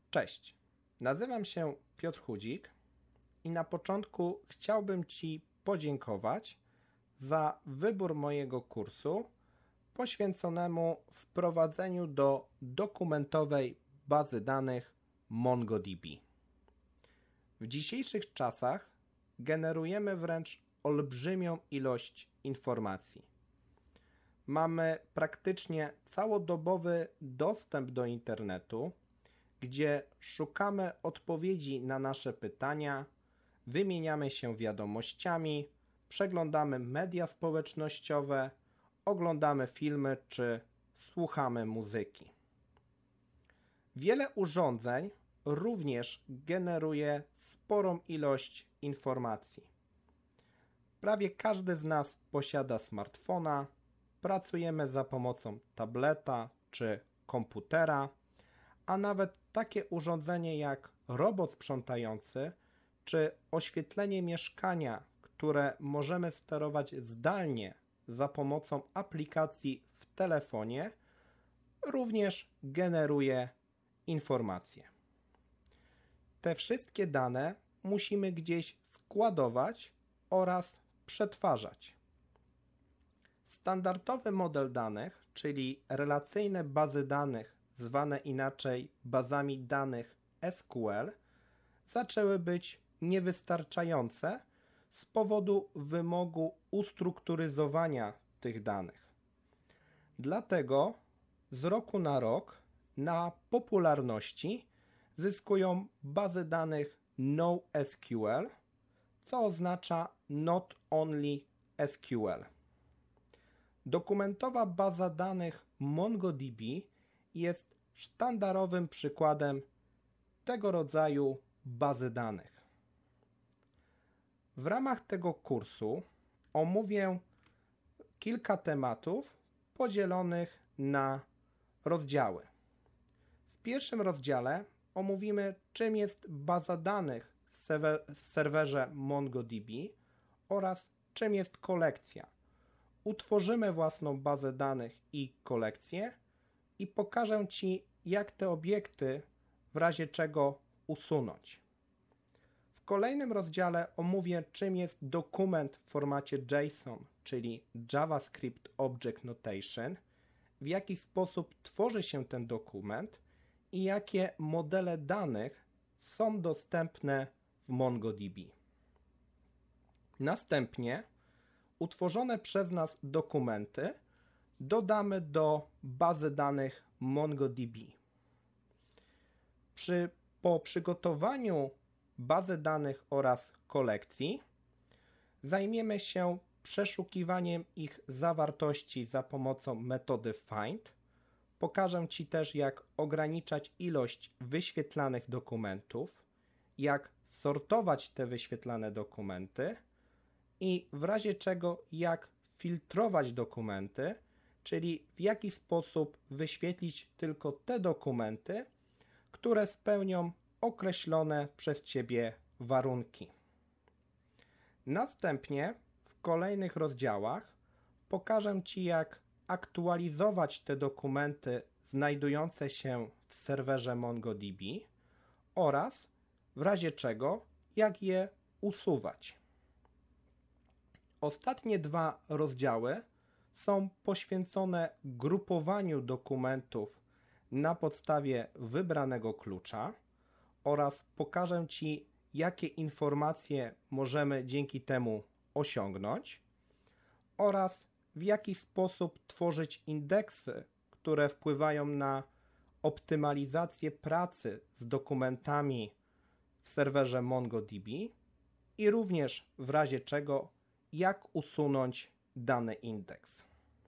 Cześć, nazywam się Piotr Chudzik i na początku chciałbym Ci podziękować za wybór mojego kursu poświęconemu wprowadzeniu do dokumentowej bazy danych MongoDB. W dzisiejszych czasach generujemy wręcz olbrzymią ilość informacji. Mamy praktycznie całodobowy dostęp do internetu, gdzie szukamy odpowiedzi na nasze pytania, wymieniamy się wiadomościami, przeglądamy media społecznościowe, oglądamy filmy czy słuchamy muzyki. Wiele urządzeń również generuje sporą ilość informacji. Prawie każdy z nas posiada smartfona, pracujemy za pomocą tableta czy komputera, a nawet takie urządzenie jak robot sprzątający czy oświetlenie mieszkania, które możemy sterować zdalnie za pomocą aplikacji w telefonie, również generuje informacje. Te wszystkie dane musimy gdzieś składować oraz przetwarzać. Standardowy model danych, czyli relacyjne bazy danych, zwane inaczej bazami danych SQL, zaczęły być niewystarczające z powodu wymogu ustrukturyzowania tych danych. Dlatego z roku na rok na popularności zyskują bazy danych NoSQL, co oznacza Not Only SQL. Dokumentowa baza danych MongoDB jest sztandarowym przykładem tego rodzaju bazy danych. W ramach tego kursu omówię kilka tematów podzielonych na rozdziały. W pierwszym rozdziale omówimy, czym jest baza danych w serwerze MongoDB oraz czym jest kolekcja. Utworzymy własną bazę danych i kolekcję i pokażę Ci, jak te obiekty w razie czego usunąć. W kolejnym rozdziale omówię, czym jest dokument w formacie JSON, czyli JavaScript Object Notation, w jaki sposób tworzy się ten dokument i jakie modele danych są dostępne w MongoDB. Następnie utworzone przez nas dokumenty dodamy do bazy danych MongoDB. Po przygotowaniu bazy danych oraz kolekcji zajmiemy się przeszukiwaniem ich zawartości za pomocą metody find. Pokażę Ci też, jak ograniczać ilość wyświetlanych dokumentów, jak sortować te wyświetlane dokumenty i w razie czego jak filtrować dokumenty, czyli w jaki sposób wyświetlić tylko te dokumenty, które spełnią określone przez Ciebie warunki. Następnie w kolejnych rozdziałach pokażę Ci, jak aktualizować te dokumenty znajdujące się w serwerze MongoDB oraz w razie czego jak je usuwać. Ostatnie dwa rozdziały są poświęcone grupowaniu dokumentów na podstawie wybranego klucza oraz pokażę Ci, jakie informacje możemy dzięki temu osiągnąć oraz w jaki sposób tworzyć indeksy, które wpływają na optymalizację pracy z dokumentami w serwerze MongoDB i również w razie czego jak usunąć dany indeks.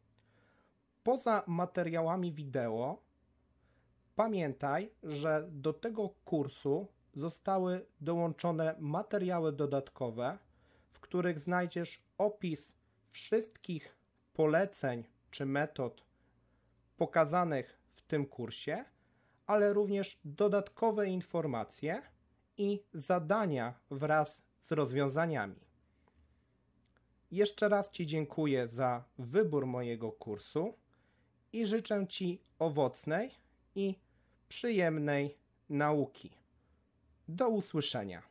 Poza materiałami wideo pamiętaj, że do tego kursu zostały dołączone materiały dodatkowe, w których znajdziesz opis wszystkich poleceń czy metod pokazanych w tym kursie, ale również dodatkowe informacje i zadania wraz z rozwiązaniami. Jeszcze raz Ci dziękuję za wybór mojego kursu i życzę Ci owocnej i przyjemnej nauki. Do usłyszenia.